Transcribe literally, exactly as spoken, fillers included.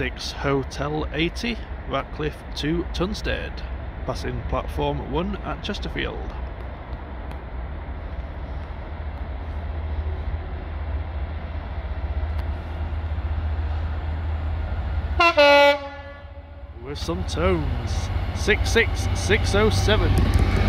six Hotel eighty, Ratcliffe to Tunstead, passing platform one at Chesterfield. With some tones, six six six oh seven.